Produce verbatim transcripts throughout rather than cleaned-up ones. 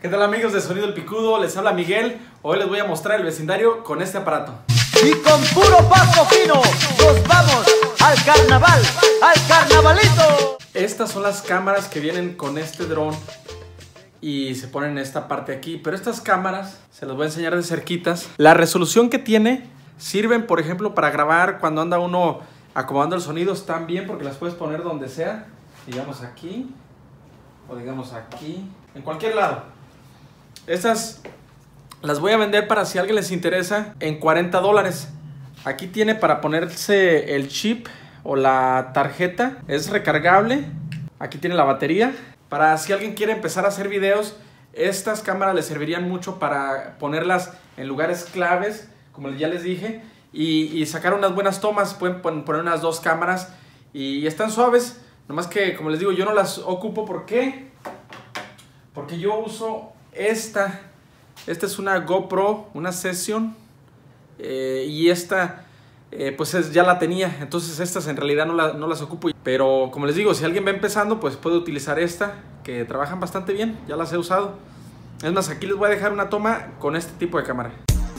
¿Qué tal, amigos de Sonido El Picudo? Les habla Miguel. Hoy les voy a mostrar el vecindario con este aparato. Y con puro paso fino nos vamos al carnaval, al carnavalito. Estas son las cámaras que vienen con este dron y se ponen en esta parte aquí. Pero estas cámaras, se las voy a enseñar de cerquitas. La resolución que tiene sirven, por ejemplo, para grabar cuando anda uno acomodando el sonido. Están bien porque las puedes poner donde sea. Digamos aquí, o digamos aquí, en cualquier lado. Estas las voy a vender para si a alguien les interesa en cuarenta dólares. Aquí tiene para ponerse el chip o la tarjeta. Es recargable. Aquí tiene la batería. Para si alguien quiere empezar a hacer videos, estas cámaras les servirían mucho para ponerlas en lugares claves, como ya les dije, y, y sacar unas buenas tomas. Pueden poner unas dos cámaras y están suaves. Nomás que, como les digo, yo no las ocupo. ¿Por qué? Porque yo uso esta. Esta es una GoPro, una Session. Eh, y esta, eh, pues es, ya la tenía. Entonces estas en realidad no, la, no las ocupo. Pero como les digo, si alguien va empezando, pues puede utilizar esta, que trabajan bastante bien. Ya las he usado. Es más, aquí les voy a dejar una toma con este tipo de cámara.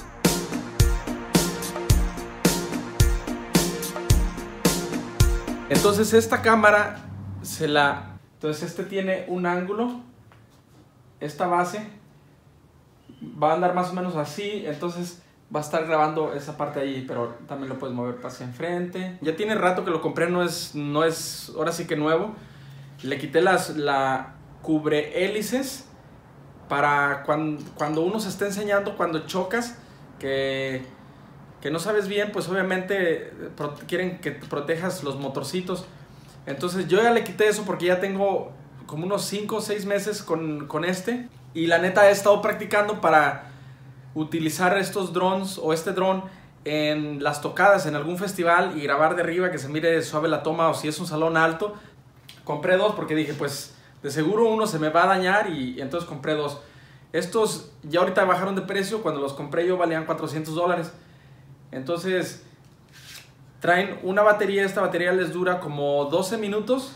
Entonces esta cámara se la... Entonces este tiene un ángulo. Esta base va a andar más o menos así. Entonces va a estar grabando esa parte ahí, pero también lo puedes mover hacia enfrente. Ya tiene rato que lo compré, no es, no es ahora sí que nuevo. Le quité las la cubre hélices para cuando, cuando uno se está enseñando, cuando chocas, que... que no sabes bien, pues obviamente quieren que te protejas los motorcitos. Entonces yo ya le quité eso porque ya tengo como unos cinco o seis meses con, con este. Y la neta he estado practicando para utilizar estos drones o este dron en las tocadas, en algún festival, y grabar de arriba, que se mire suave la toma, o si es un salón alto. Compré dos porque dije, pues de seguro uno se me va a dañar, y, y entonces compré dos. Estos ya ahorita bajaron de precio. Cuando los compré yo valían cuatrocientos dólares. Entonces traen una batería. Esta batería les dura como doce minutos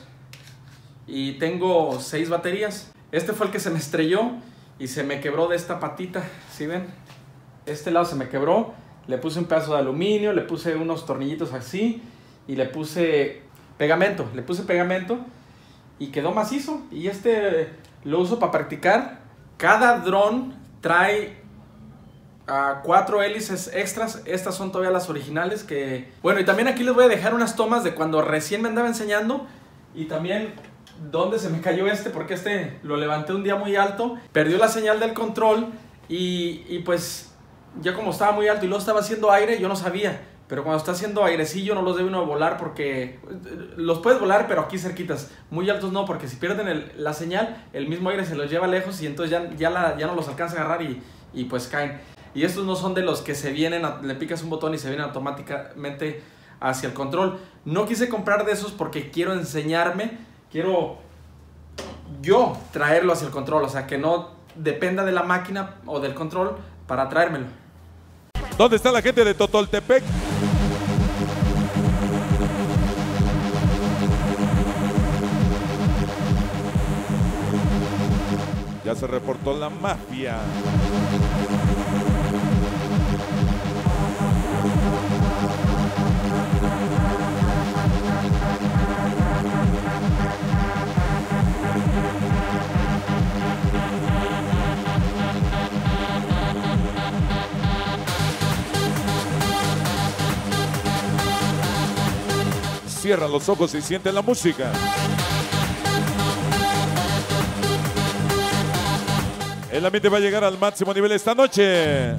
y tengo seis baterías. Este fue el que se me estrelló y se me quebró de esta patita, ¿sí ven? Este lado se me quebró. Le puse un pedazo de aluminio, le puse unos tornillitos así y le puse pegamento. Le puse pegamento y quedó macizo. Y este lo uso para practicar. Cada dron trae Uh, cuatro hélices extras. Estas son todavía las originales que... Bueno, y también aquí les voy a dejar unas tomas de cuando recién me andaba enseñando. Y también dónde se me cayó este, porque este lo levanté un día muy alto. Perdió la señal del control. Y, y pues ya como estaba muy alto y luego estaba haciendo aire, yo no sabía. Pero cuando está haciendo airecillo no los debe uno volar, porque los puedes volar, pero aquí cerquitas. Muy altos no, porque si pierden el, la señal, el mismo aire se los lleva lejos y entonces ya, ya, la, ya no los alcanza a agarrar y, y pues caen. Y estos no son de los que se vienen, le picas un botón y se vienen automáticamente hacia el control. No quise comprar de esos porque quiero enseñarme, quiero yo traerlo hacia el control, o sea, que no dependa de la máquina o del control para traérmelo. ¿Dónde está la gente de Totoltepec? Ya se reportó la mafia. Cierran los ojos y sienten la música. El ambiente va a llegar al máximo nivel esta noche.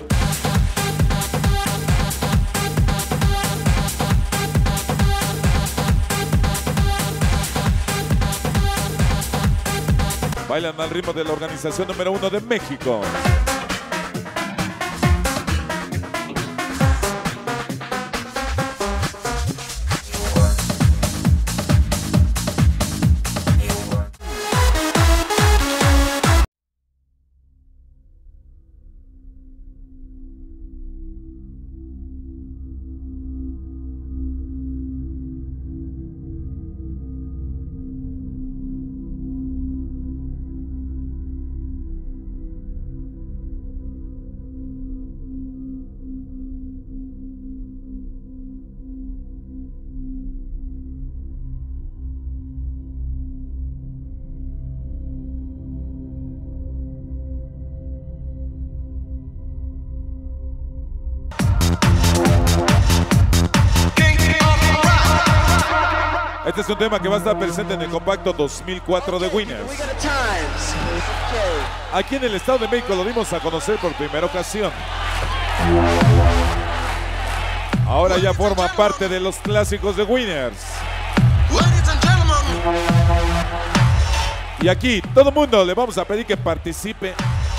Bailan al ritmo de la organización número uno de México. Este es un tema que va a estar presente en el compacto dos mil cuatro de Winners. Aquí en el Estado de México lo dimos a conocer por primera ocasión. Ahora ya forma parte de los clásicos de Winners. Y aquí todo el mundo le vamos a pedir que participe.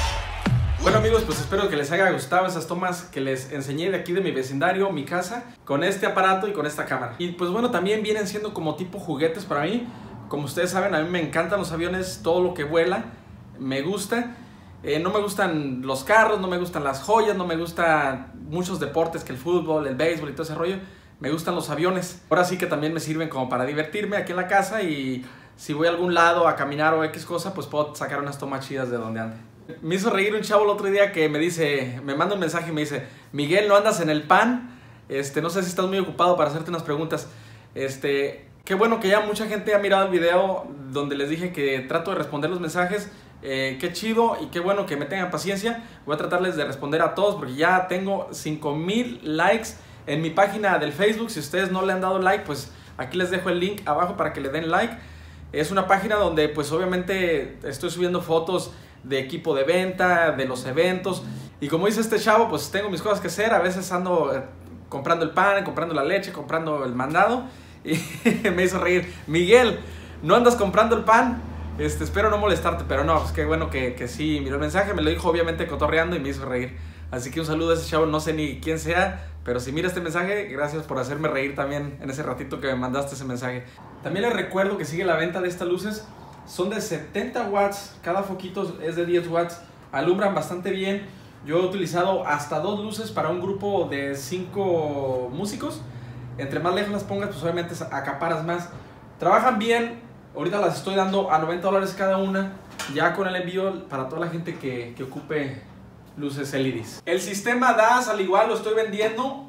Bueno amigos, pues espero que les haya gustado esas tomas que les enseñé de aquí de mi vecindario, mi casa, con este aparato y con esta cámara. Y pues bueno, también vienen siendo como tipo juguetes para mí. Como ustedes saben, a mí me encantan los aviones, todo lo que vuela, me gusta. Eh, no me gustan los carros, no me gustan las joyas, no me gustan muchos deportes que el fútbol, el béisbol y todo ese rollo. Me gustan los aviones. Ahora sí que también me sirven como para divertirme aquí en la casa y si voy a algún lado a caminar o X cosa, pues puedo sacar unas tomas chidas de donde ande. Me hizo reír un chavo el otro día que me dice, me manda un mensaje y me dice: Miguel, ¿no andas en el P A N? Este, no sé si estás muy ocupado para hacerte unas preguntas. Este, qué bueno que ya mucha gente ha mirado el video donde les dije que trato de responder los mensajes. Eh, qué chido y qué bueno que me tengan paciencia. Voy a tratarles de responder a todos porque ya tengo cinco mil likes en mi página del Facebook. Si ustedes no le han dado like, pues aquí les dejo el link abajo para que le den like. Es una página donde pues obviamente estoy subiendo fotos de equipo de venta, de los eventos. Y como dice este chavo, pues tengo mis cosas que hacer. A veces ando eh, comprando el pan, comprando la leche, comprando el mandado. Y me hizo reír. Miguel, ¿no andas comprando el pan? Este, espero no molestarte, pero no, pues qué bueno que, que sí miró el mensaje. Me lo dijo obviamente cotorreando y me hizo reír. Así que un saludo a ese chavo, no sé ni quién sea, pero si mira este mensaje, gracias por hacerme reír también en ese ratito que me mandaste ese mensaje. También les recuerdo que sigue la venta de estas luces. Son de setenta watts, cada foquito es de diez watts, alumbran bastante bien. Yo he utilizado hasta dos luces para un grupo de cinco músicos. Entre más lejos las pongas, pues obviamente acaparas más. Trabajan bien, ahorita las estoy dando a noventa dólares cada una, ya con el envío para toda la gente que, que ocupe luces L E Ds. El sistema D A S al igual lo estoy vendiendo,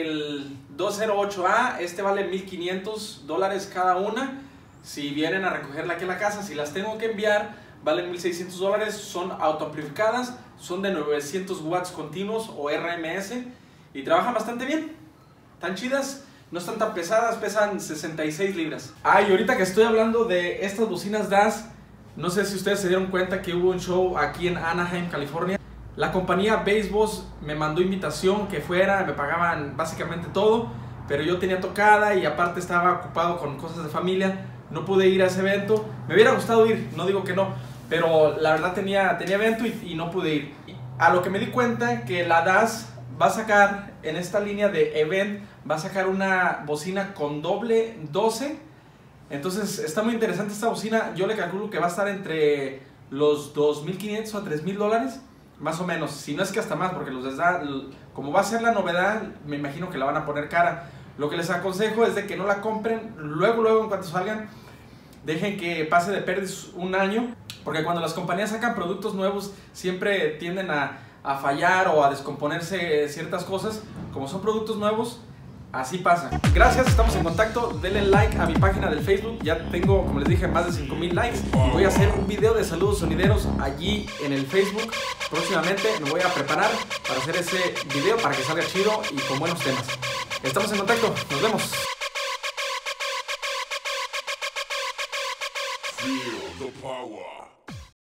el doscientos ocho A, este vale mil quinientos dólares cada una. Si vienen a recogerla aquí en la casa, si las tengo que enviar, valen mil seiscientos dólares. Son autoamplificadas, son de novecientos watts continuos o R M S y trabajan bastante bien. Tan chidas, no están tan pesadas, pesan sesenta y seis libras. Ah, y ahorita que estoy hablando de estas bocinas D A S, no sé si ustedes se dieron cuenta que hubo un show aquí en Anaheim, California. La compañía Bassboss me mandó invitación que fuera, me pagaban básicamente todo, pero yo tenía tocada y aparte estaba ocupado con cosas de familia. No pude ir a ese evento. Me hubiera gustado ir, no digo que no, pero la verdad tenía, tenía evento y, y no pude ir. A lo que me di cuenta que la D A S va a sacar en esta línea de Event, va a sacar una bocina con doble doce. Entonces está muy interesante esta bocina. Yo le calculo que va a estar entre los dos mil quinientos a tres mil dólares, más o menos. Si no es que hasta más, porque los les da, como va a ser la novedad, me imagino que la van a poner cara. Lo que les aconsejo es de que no la compren luego, luego en cuanto salgan. Dejen que pase de pérdidas un año, porque cuando las compañías sacan productos nuevos siempre tienden a, a fallar o a descomponerse ciertas cosas. Como son productos nuevos, así pasa. Gracias, estamos en contacto. Denle like a mi página del Facebook. Ya tengo, como les dije, más de cinco mil likes. Y voy a hacer un video de saludos sonideros allí en el Facebook. Próximamente me voy a preparar para hacer ese video para que salga chido y con buenos temas. Estamos en contacto, nos vemos. Feel the power.